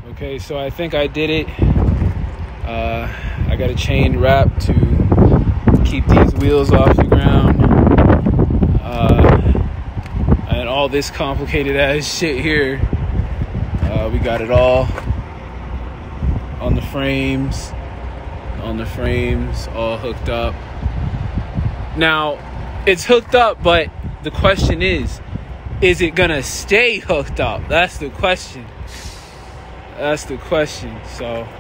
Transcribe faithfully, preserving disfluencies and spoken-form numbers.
Okay, so I think I did it. Uh, I got a chain wrap to keep these wheels off the ground. Uh, and all this complicated ass shit here. Uh, we got it all on the frames, on the frames, all hooked up. Now, it's hooked up, but the question is, is it gonna stay hooked up? That's the question. That's the question. So